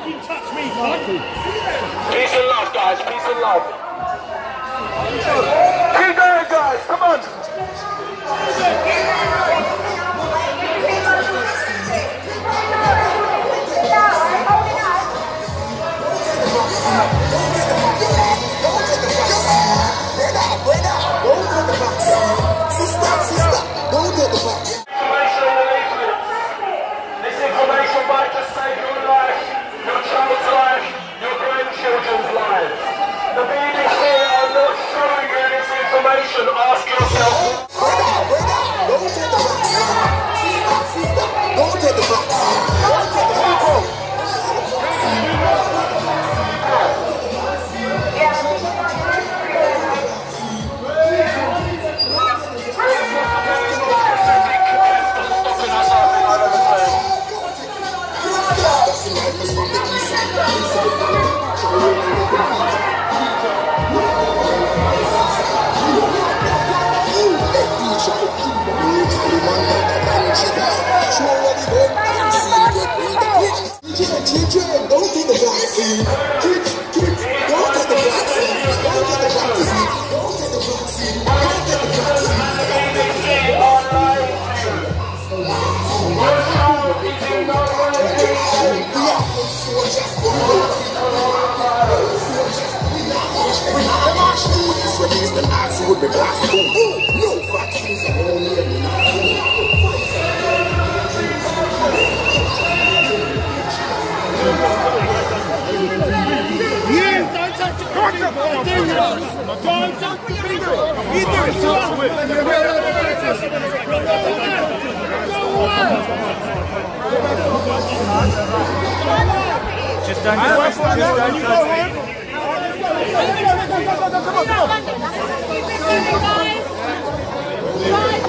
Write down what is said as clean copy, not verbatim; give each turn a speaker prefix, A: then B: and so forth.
A: fucking touch me, cunt.
B: Peace and love, guys. Peace and love. Keep going, guys. Come on. This information might just save your life, your child's life, your grandchildren's lives. The BBC are not showing you this information. Ask yourself. Don't take the vaccine. Don't take the vaccine. Don't take the vaccine. Would be black. No vaccines are only don't touch the finger. Don't touch the finger. Just don't touch it.